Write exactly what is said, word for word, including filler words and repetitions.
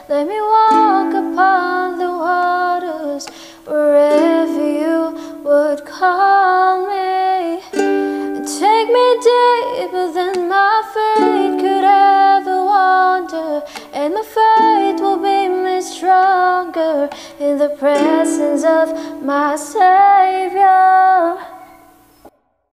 Let me walk upon the waters wherever you would call me. Take me deeper than my feet could ever wander, and my faith will be made stronger in the presence of my Savior.